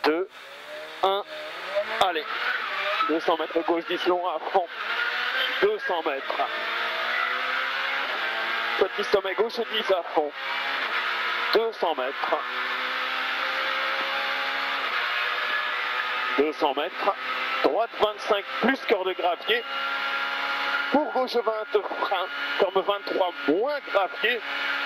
2, 1, allez. 200 mètres gauche 10 long à fond. 200 mètres. Petit sommet gauche 10 à fond. 200 mètres. 200 mètres. Droite 25 plus cœur de gravier. Pour gauche 20 frein. Comme 23 moins gravier.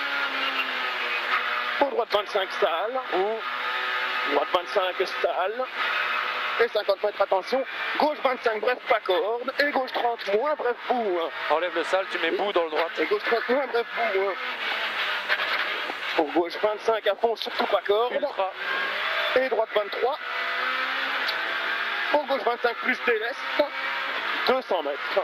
Pour droite 25 salle. Ou droite 25 salle. Et 50 mètres, attention, gauche 25, bref, pas corde, et gauche 30, moins, bref, bout. Enlève le sale, tu mets bout dans le droite. Et gauche 30, moins, bref, bout. Pour gauche 25 à fond, surtout pas corde. Ultra. Et droite 23. Pour gauche 25 plus déleste, 200 mètres.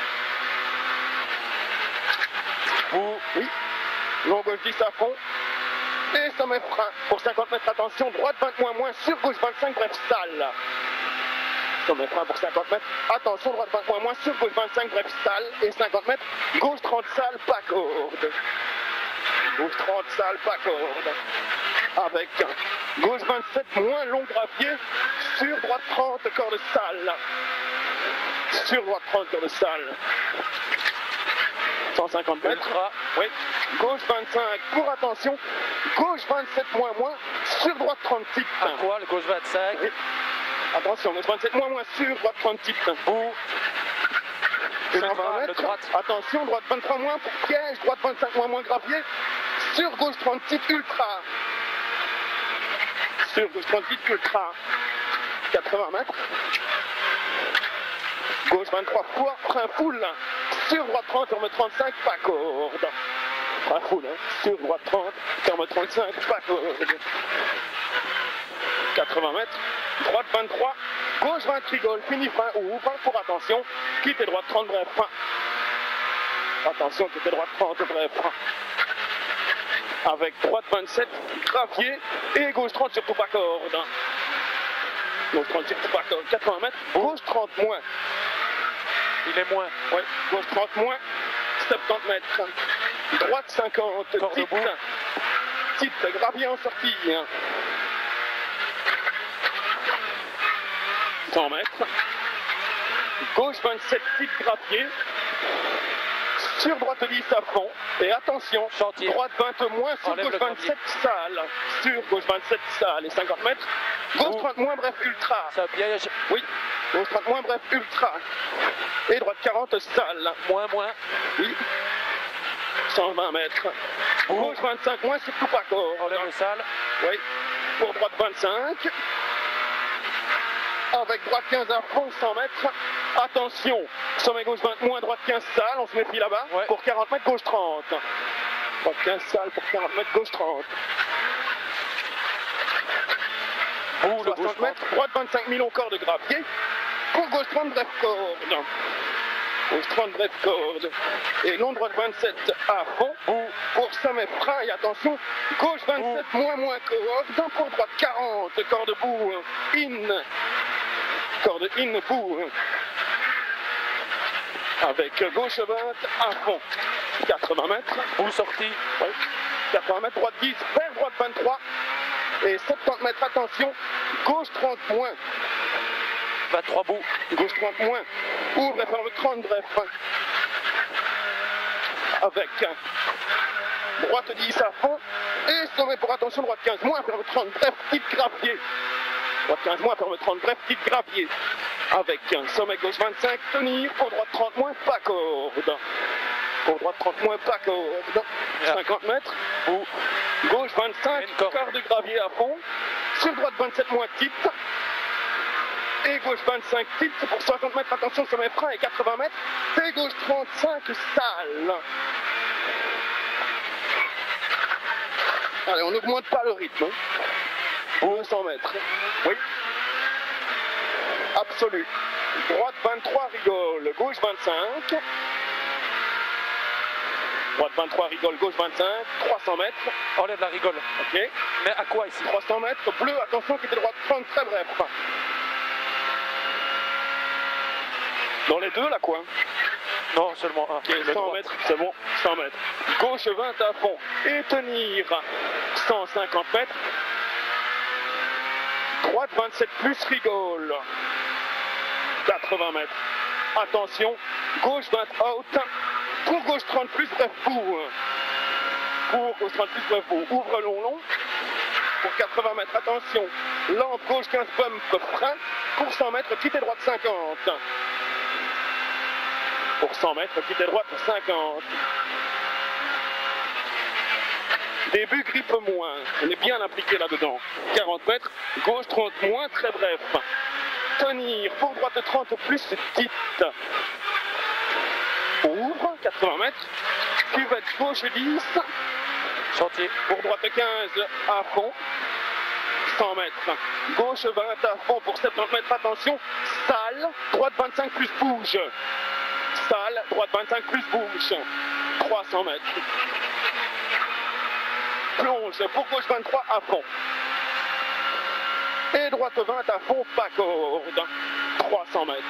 Bout. Oui. Long gauche 10 à fond. Et sommet frein. Pour 50 mètres, attention, droite 20 moins, sur gauche 25, bref, salle. Sommet frein pour 50 mètres. Attention, droite 20 moins, sur gauche 25, bref, salle. Et 50 mètres, gauche 30, salle, pas corde. Gauche 30, salle, pas corde. Avec gauche 27, moins long gravier. Sur droite 30, corde salle. Sur droite 30, corde salle. 150 mètres. Ultra. Oui. Gauche 25 pour attention. Gauche 27 moins, sur droite 30 type. À quoi le gauche 25? Oui. Attention, gauche 27 moins, sur droite 30 type. Bout. 120 Ultra, le mètres. droite. Attention, droite 23 moins pour piège. Droite 25 moins gravier. Sur gauche 30 type ultra. Sur gauche 30 type ultra. 80 mètres. Gauche 23 fois, frein full. Sur droite 30, ferme 35, pas corde. Frein full, hein. Sur droite 30, ferme 35, pas corde. 80 mètres. Droite 23, gauche 20 rigole, fini frein ouvre, pour attention, quitte droite 30, bref frein. Attention, quitte droite 30, bref frein. Avec droite 27, gravier, et gauche 30, surtout pas corde. Gauche 30, surtout pas corde. 80 mètres, gauche 30 moins. Il est moins. Ouais, gauche 30 moins, 70 mètres. Droite 50, Corde titre. bout. Titre, gravier en sortie. 100 mètres. Gauche 27, titre gravier. Sur droite 10 à fond. Et attention, Chantier. droite 20 moins, sur Enlève gauche le 27 salle. Sur gauche 27 salle et 50 mètres. Gauche 30 moins, bref, ultra. Ça piège. Oui, gauche 30 moins, bref, ultra. Et droite 40 salle. Moins. Oui. 120 mètres. Gauche 25 moins, surtout pas corde. Enlève le sale. Oui. Pour droite 25. Avec droite 15 à fond, 100 mètres. Attention, sommet gauche 20 moins, droite 15 salle, on se méfie là-bas. Ouais. Pour 40 mètres, gauche 30. Droite 15 salle pour 40 mètres, gauche 30. Bout, le 60 gauche mètres, droite 25 000 corps de gravier. Pour gauche 30, bref corde. Gauche 30, bref corde. Et long droite 27 à fond. Pour sommet frein, et attention, gauche 27 moins corde. Pour droite 40, corde bout, in. Corde in, bout. Avec gauche 20 à fond. 80 mètres. Bout sorti. Oui. 80 mètres, droite 10, vers droite 23. Et 70 mètres, attention, gauche 30 moins. 23 bouts. Gauche 30 moins. Ouvre et ferme 30, bref. Avec droite 10 à fond. Et sommet pour attention, droite 15 moins, ferme 30, bref, petite gravier. Droite 15 moins, ferme 30, bref, petite gravier. Avec sommet gauche 25, tenir. Pour droite 30 moins, pas corde. Pour droite 30 moins, pas corde. 50 mètres. Bout. Gauche 25, quart de gravier à fond. Sur droite 27 moins, titre. Et gauche 25 titre pour 60 mètres, attention sommet frein et 80 mètres. Et gauche 35 salle. Allez, on n'augmente pas le rythme. 200 mètres. Oui. Absolu. Droite 23 rigole, gauche 25. Droite 23 rigole, gauche 25. 300 mètres. Enlève la rigole. Ok. Mais à quoi ici? 300 mètres. Bleu, attention, qui était droite 30, très bref. Dans les deux, là, quoi. Non, seulement un. Ok, 100 mètres, c'est bon, 100 mètres. Gauche 20 à fond. Et tenir 150 mètres. droite 27 plus rigole. 80 mètres. Attention, gauche 20 out. Pour gauche 30 plus, bref bout. Pour gauche 30 plus, bref bout. Ouvre long. Pour 80 mètres, attention. Lampe gauche 15 bump frein. Pour 100 mètres, quitte et droite 50. Pour 100 mètres, quitte et droite 50. Début grippe moins. On est bien impliqué là-dedans. 40 mètres, gauche 30 moins, très bref. Tenir, pour droite 30 plus, titre. Ouvre, 80 mètres. Cuvette gauche 10. Chantier. Pour droite 15 à fond. 100 mètres. Gauche 20 à fond pour 70 mètres. Attention. Salle. Droite 25 plus bouge. Salle. Droite 25 plus bouge. 300 mètres. Plonge pour gauche 23 à fond. Et droite 20 à fond, pas corde. 300 mètres.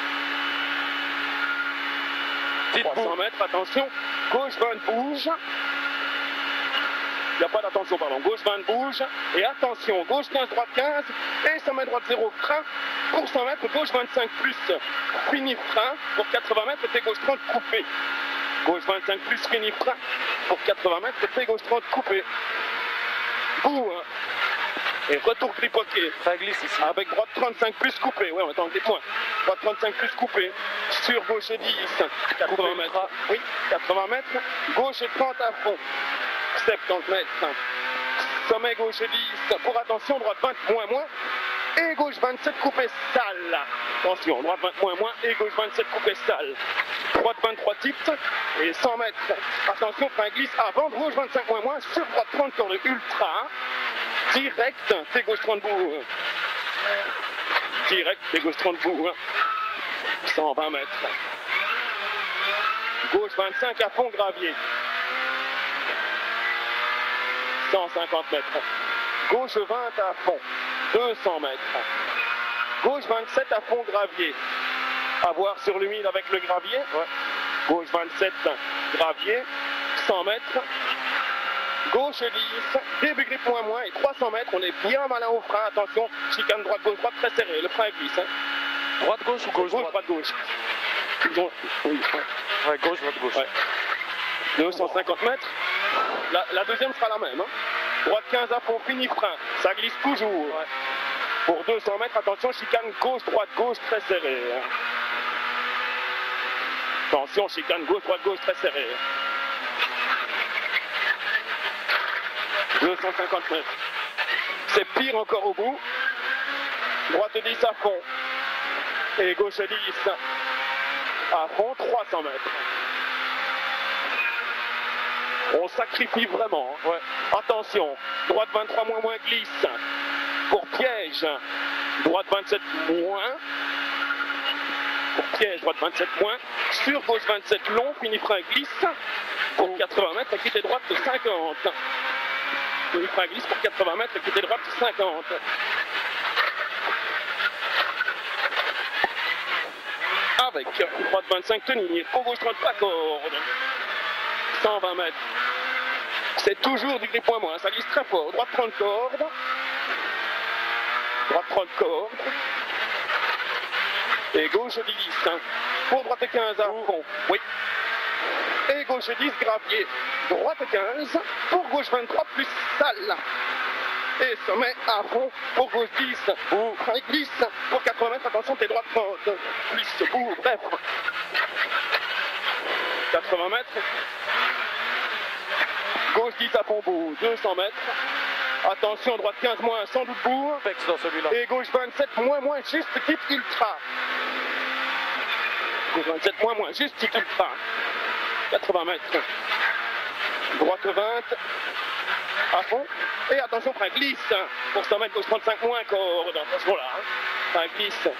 300 mètres, attention. Gauche 20 bouge. Il n'y a pas d'attention, pardon. Gauche 20 bouge. Et attention, gauche 15, droite 15. Et 100 mètres, droite 0, frein. Pour 100 mètres, gauche 25 plus. Fini frein. Pour 80 mètres, t'es gauche 30 coupé. Gauche 25 plus, fini frein. Pour 80 mètres, t'es gauche 30 coupé. Bout. Et retour tripoqué. Ça glisse ici. Avec droite 35 plus coupé. Ouais, attends, dites-moi. Droite 35 plus coupé. Sur gauche 10. 80 mètres. Oui, 80 mètres. Gauche 30 à fond. 70 mètres. Sommet gauche 10. Pour attention, droite 20 moins. Et gauche 27 coupé sale. Attention, droite 20 moins. Et gauche 27 coupé sale. Droite 23 titres. Et 100 mètres. Attention, frein glisse avant. Gauche 25 moins. Sur droite 30 corde ultra. Direct, t'es gauche 30 bout. Direct, t'es gauche 30 bout. 120 mètres. Gauche 25 à fond gravier. 150 mètres. Gauche 20 à fond. 200 mètres. Gauche 27 à fond gravier. À voir sur l'humide avec le gravier. Ouais. Gauche 27 gravier. 100 mètres. Gauche 10, début grippe moins et 300 mètres, on est bien malin au frein, attention, chicane droite gauche droite très serré, le frein glisse. Hein. Droite gauche ou gauche droite? Droite gauche. Oui. Ouais, gauche droite gauche. Ouais. 250 mètres, la deuxième sera la même. Hein. Droite 15 à fond, fini frein, ça glisse toujours. Ouais. Pour 200 mètres, attention, chicane gauche droite gauche très serré. Hein. Attention, chicane gauche droite gauche très serré. 250 mètres. C'est pire encore au bout. Droite 10 à fond. Et gauche 10 à fond, 300 mètres. On sacrifie vraiment. Ouais. Attention, droite 23 moins glisse. Pour piège, droite 27 moins. Pour piège, droite 27 moins. Sur gauche 27 long, fini frein glisse. Pour 80 mètres, quitte droite 50. Le frein glisse pour 80 mètres, quitte droite 50. Avec droite 25 tenir, pour gauche 30 pas corde. 120 mètres. C'est toujours du grip point moins, ça glisse très fort. Droite 30 cordes. Droite 30 cordes. Et gauche 10. Pour droite 15 à fond. Oui. Et gauche 10 gravier. Droite 15. Pour gauche 23 plus salle. Et sommet à fond. Pour gauche 10. Ou glisse. Pour 80 mètres, attention, t'es droite 30. Plus bout, bref. 80 mètres. Gauche 10 à fond bout. 200 mètres. Attention, droite 15 moins, sans doute bout. Dans celui-là. Et gauche 27 moins, juste petite ultra. Gauche 27 moins, juste petite ultra. 80 mètres. Droite 20. À fond. Et attention, frein glisse. Pour 100 mètres, gauche 35 moins, corde. Attention là. Hein. Frein glisse.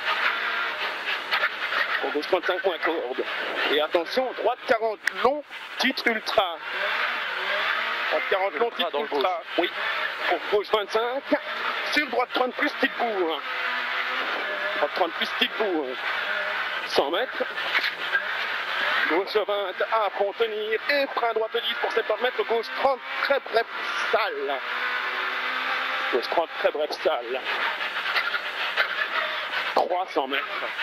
Pour gauche 35 moins, corde. Et attention, droite 40 long, titre ultra. Droite 40 long, titre ultra. Oui. Pour gauche 25. Sur droite 30 plus, petite bout. Droite 30 plus, petite bout. 100 mètres. Gauche 20 à fond tenir et frein droite 10 pour 70 mètres, gauche 30 très bref salle. Gauche 30 très bref salle. 300 mètres.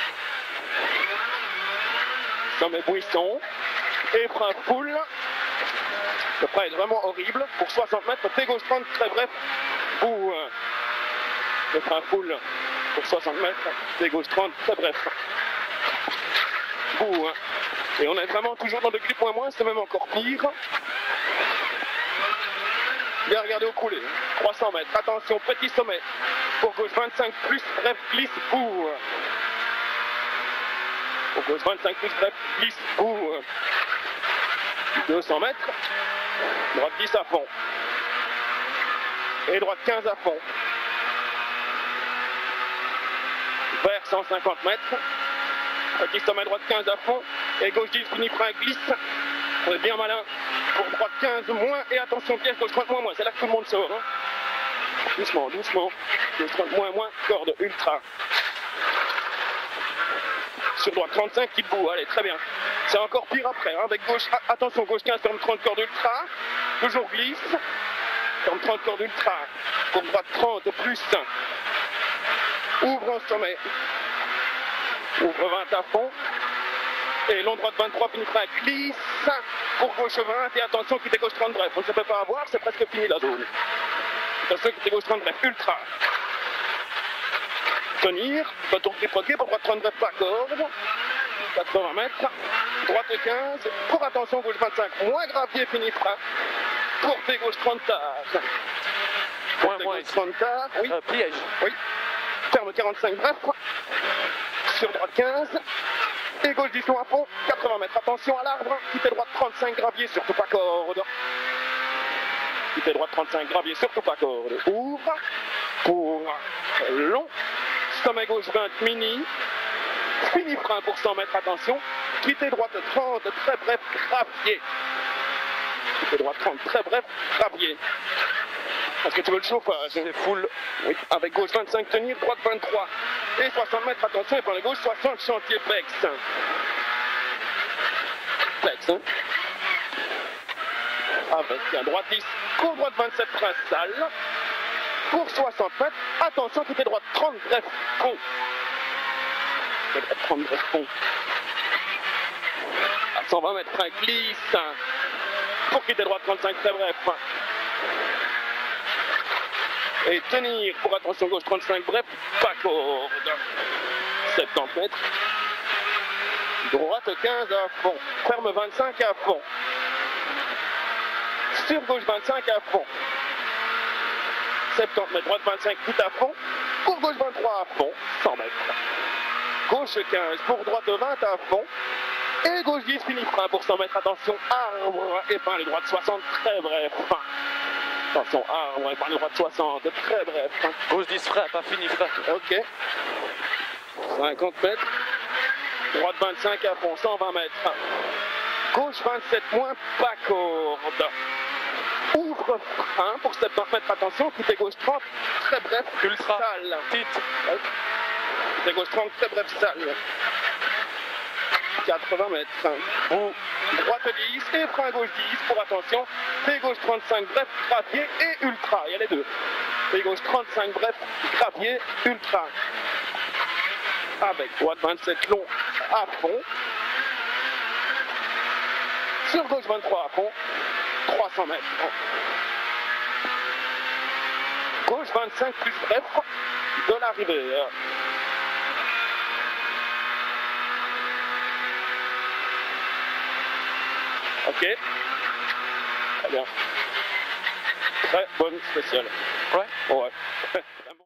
Sommet Buisson. Et frein full. Le frein est vraiment horrible. Pour 60 mètres, pied gauche 30, très bref. Ou le frein full pour 60 mètres, pied gauche 30, très bref. Ou et on est vraiment toujours dans le grip moins, c'est même encore pire. Bien regarder au coulé. 300 mètres, attention, petit sommet. Pour gauche 25 plus, bref, glisse, bout. Pour gauche 25 plus, bref, glisse, bout. 200 mètres. Droite 10 à fond. Et droite 15 à fond. Vers 150 mètres. Petit sommet, droite 15 à fond. Et gauche 10, fini frein, glisse. On est bien malin. Pour droite 15 moins. Et attention, piège, gauche 30 moins. C'est là que tout le monde sort. Hein. Doucement, doucement. Gauche 30 moins. Corde ultra. Sur droite 35, qui bout. Allez, très bien. C'est encore pire après. Hein. Avec gauche, attention, gauche 15, ferme 30, corde ultra. Toujours glisse. Ferme 30, corde ultra. Pour droite 30 plus. Ouvre un sommet. Ouvre 20 à fond. Et long droite 23, fini frein, glisse. Pour gauche 20. Et attention, quitte gauche 30, bref. On ne se peut pas avoir, c'est presque fini la zone. Attention, quitte gauche 30, bref, ultra. Tenir. Retour déproqué pour droite 30, bref, pas corde. 80 mètres. Droite 15. Pour attention, gauche 25. Moins gravier, fini frein. Pour pied gauche 30 tard. Moins 30 tard. Oui. Piège. Oui. Ferme 45 bref. Sur droite 15. Et gauche 10 long à fond. 80 mètres. Attention à l'arbre. Quitte droite 35 gravier, surtout pas corde. Quitte droite 35 gravier, surtout pas corde. Ouvre. Pour long. Sommet gauche 20 mini. Fini frein pour 100 mètres. Attention. Quitte droite 30. Très bref. Gravier. Quitte droite 30. Très bref. Gravier. Est-ce que tu veux le chauffage? C'est full. Oui. Avec gauche 25 tenir, droite 23. Et 60 mètres, attention, et par la gauche 60 chantier flex. Flex, hein. Avec un droite 10, court droite 27 frein sale. Pour 60 mètres, attention, quitter droite 30, bref, pont. Droite 30, bref, pont. À 120 mètres, frein glisse. Pour quitter droite 35, très bref. Et tenir pour attention gauche 35 bref, pas corde. 70 mètres. Droite 15 à fond. Ferme 25 à fond. Sur gauche 25 à fond. 70 mètres. Droite 25 tout à fond. Pour gauche 23 à fond. 100 mètres. Gauche 15 pour droite 20 à fond. Et gauche 10 fini frein pour 100 mètres. Attention arbre et fin les droites 60 très bref. Attention, on va par le droite 60, très bref. Gauche 10 frein, pas fini frein. Ok. 50 mètres. Droite 25 à fond, 120 mètres. Gauche 27 moins, pas corde. Ouvre frein pour 70 mètres, attention. Quitte gauche 30, très bref, ultra. Sale. Titre. Quitte gauche 30, très bref, sale. 80 mètres. Ou droite 10 et frein gauche 10 pour attention. Pied gauche 35 bref, gravier et ultra. Il y a les deux. Pied gauche 35 bref, gravier, ultra. Avec droite 27 long à fond. Sur gauche 23 à fond. 300 mètres. Gauche 25 plus bref de l'arrivée. Ok. Très bien. Très bonne spéciale. ouais. Ouais.